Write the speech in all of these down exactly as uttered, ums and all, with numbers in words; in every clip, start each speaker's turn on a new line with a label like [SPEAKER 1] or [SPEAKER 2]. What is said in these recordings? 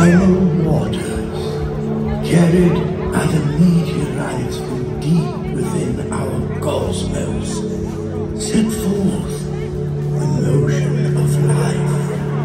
[SPEAKER 1] primal waters, carried by the meteorites from deep within our cosmos, set forth the motion of life.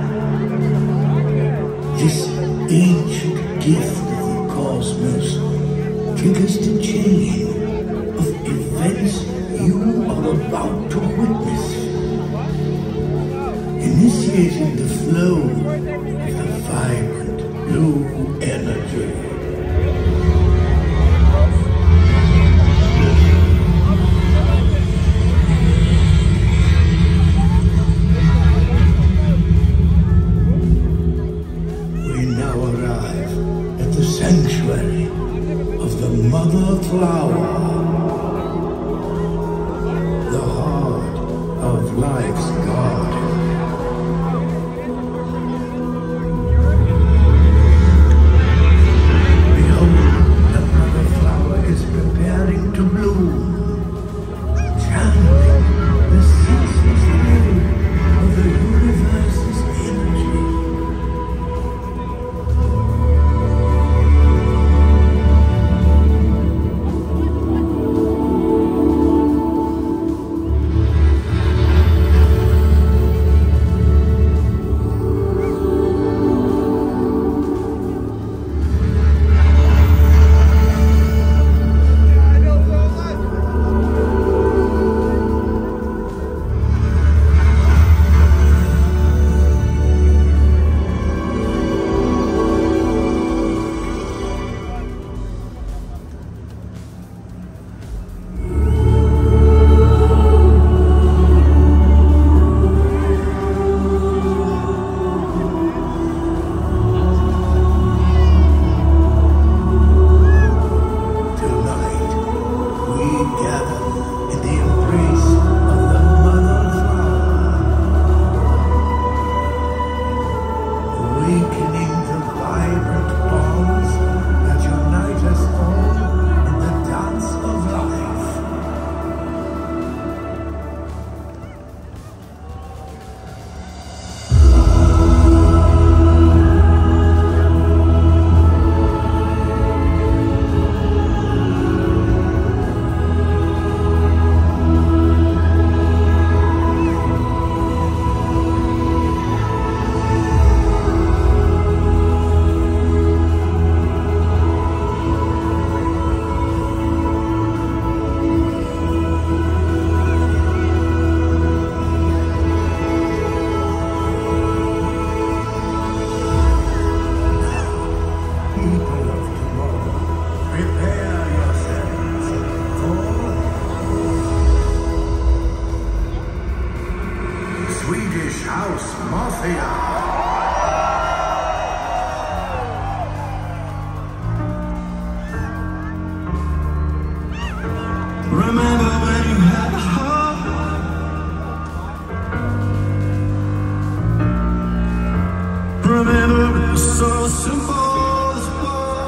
[SPEAKER 1] This ancient gift of the cosmos triggers the chain of events you are about to witness, initiating the flow of the vibrant blue energy. We now arrive at the sanctuary of the Mother Flower, the heart of life's garden. Behold, the Mother Flower is preparing to bloom, channeling the ceaseless flow of the universe's energy. Swedish house Mafia.
[SPEAKER 2] Remember when you had a heart? Remember it was so simple as it was.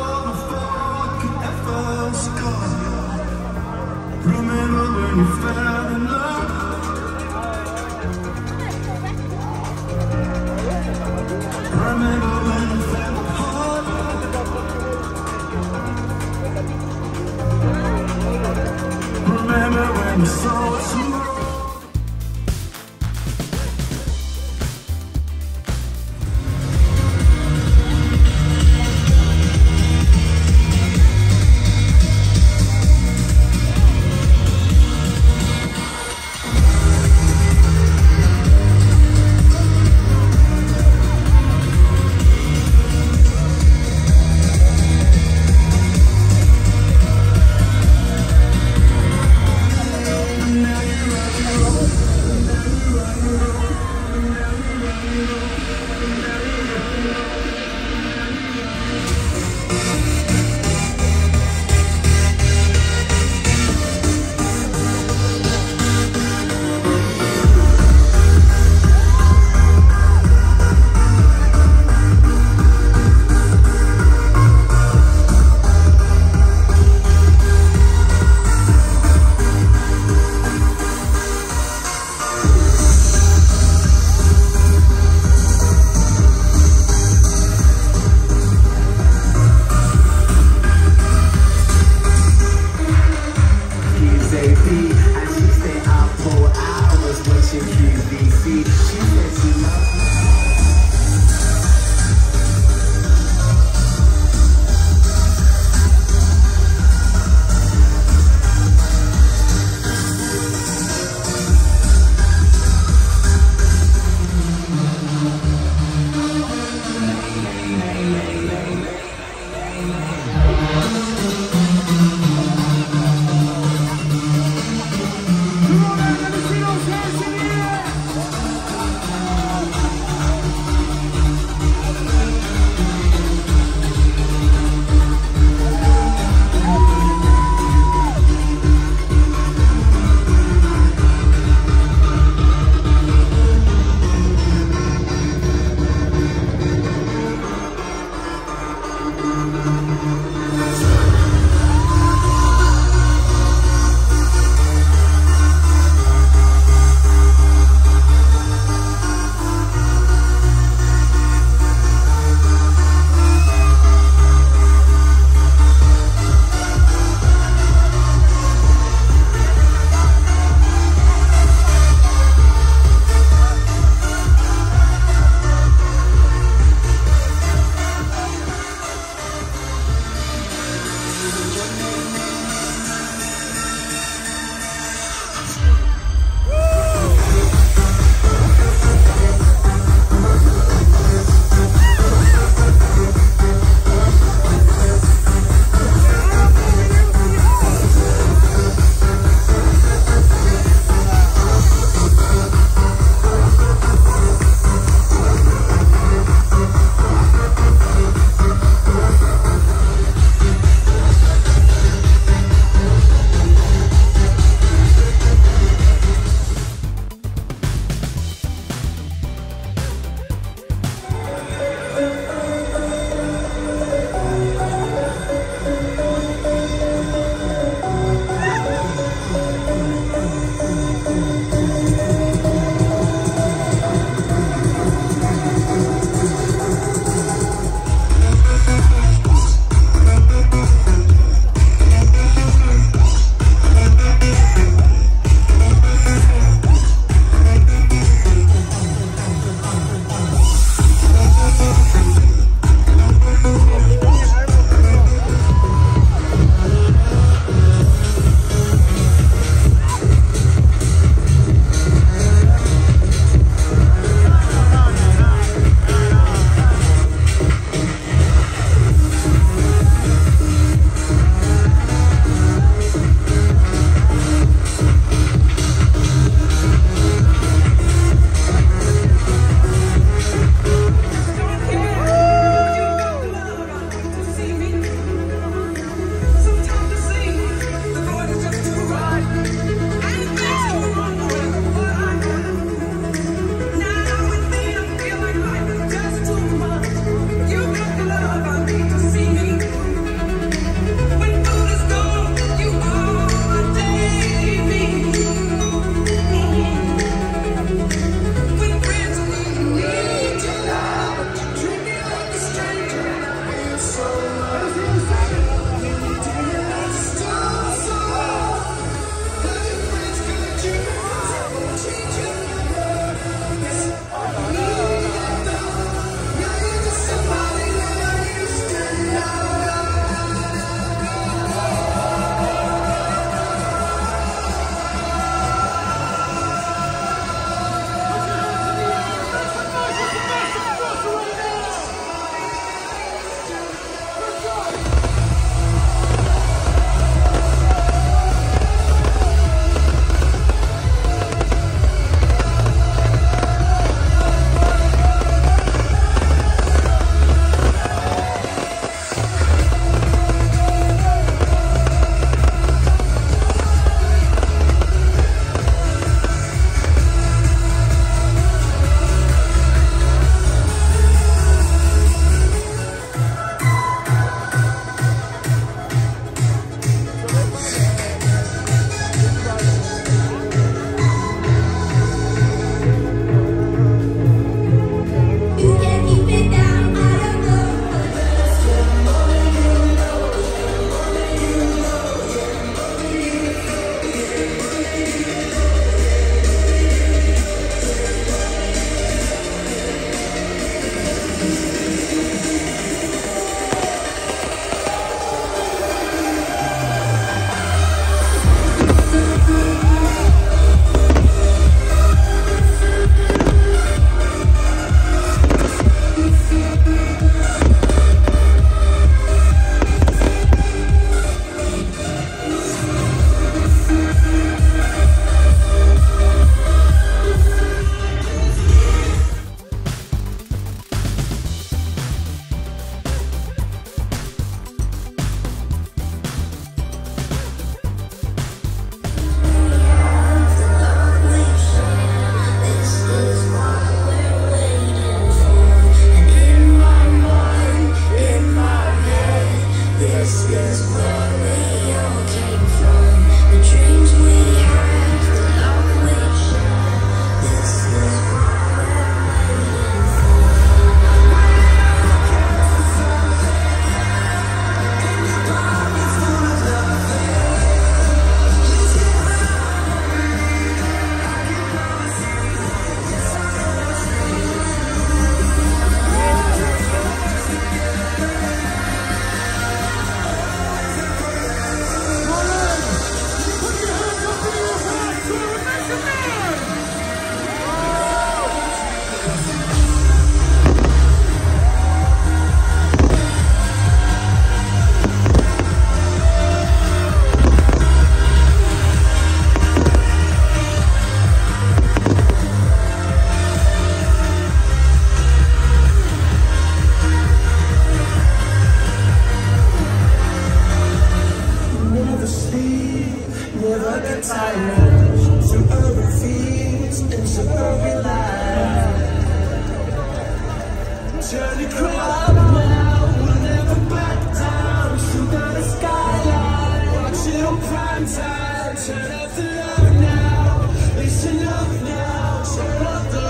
[SPEAKER 2] one time, turn up the love now. Listen up now, turn up the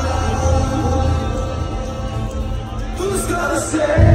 [SPEAKER 2] love. Who's gonna say?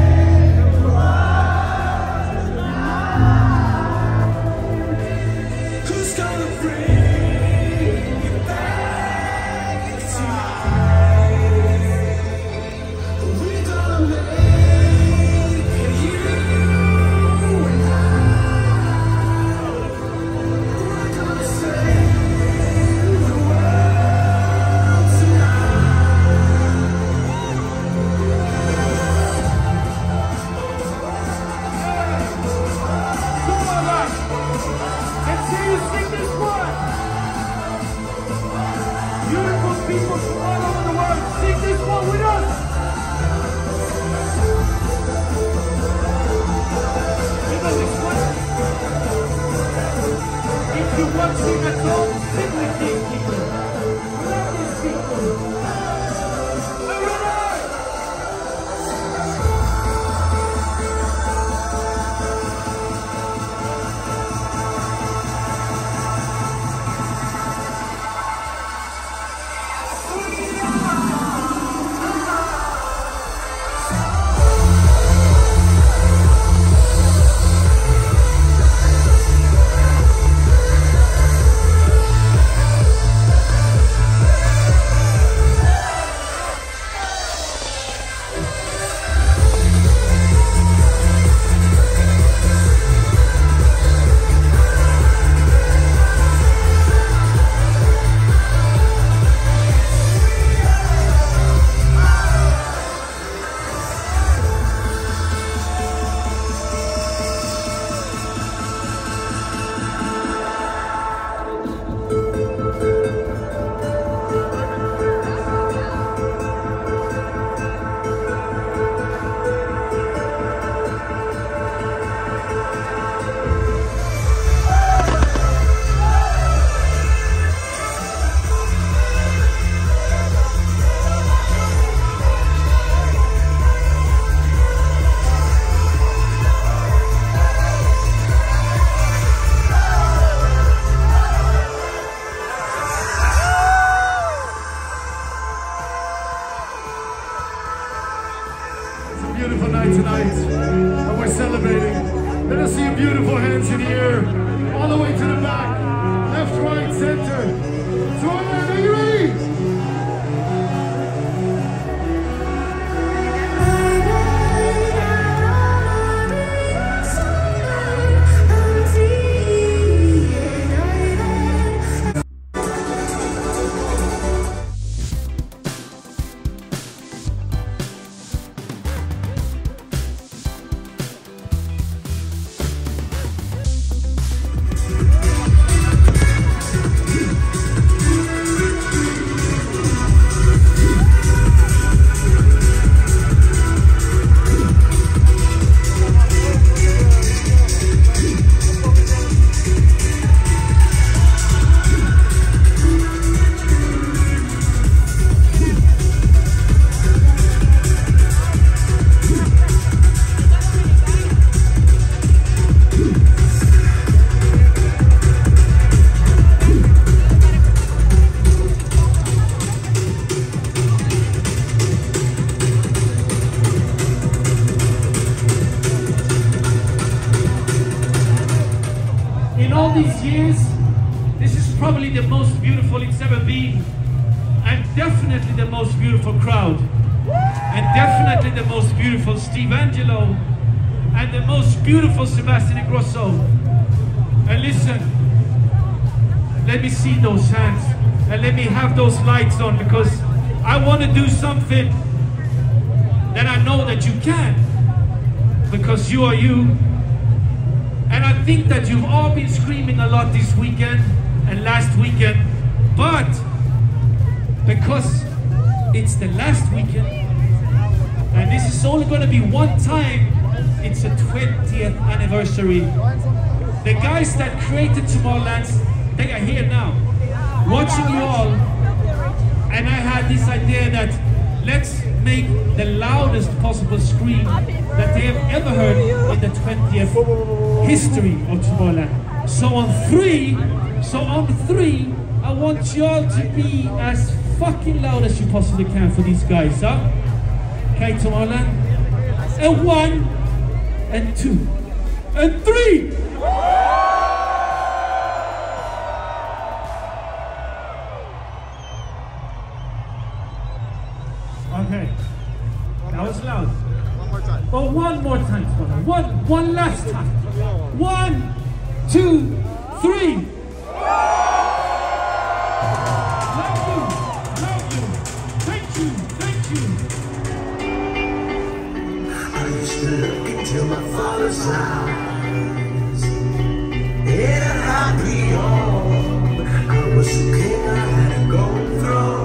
[SPEAKER 3] Beautiful night tonight, and we're celebrating. Let us see your beautiful hands in the air, all the way to the back, left, right, center. Tomorrowland, are you ready?
[SPEAKER 4] In all these years, this is probably the most beautiful it's ever been, and definitely the most beautiful crowd, and definitely the most beautiful Steve Angelo, and the most beautiful Sebastian Grosso. And listen, let me see those hands, and let me have those lights on, because I want to do something that I know that you can, because you are you. And I think that you've all been screaming a lot this weekend and last weekend, but because it's the last weekend, and this is only going to be one time, it's a twentieth anniversary. The guys that created Tomorrowland, they are here now, watching you all, and I had this idea that let's make the loudest possible scream that they have ever heard in the twentieth history of Tomorrowland. So on three, so on three, I want y'all to be as fucking loud as you possibly can for these guys, huh? Okay, Tomorrowland. And one, and two, and three! Okay, that was loud.
[SPEAKER 5] One more time.
[SPEAKER 4] Oh, one more time, Tomorrowland. One, one last time. One, two, three. Love you, love you. Thank you, thank you.
[SPEAKER 1] I used to look into my father's eyes in a happy home. I was a king, I had a gold throne.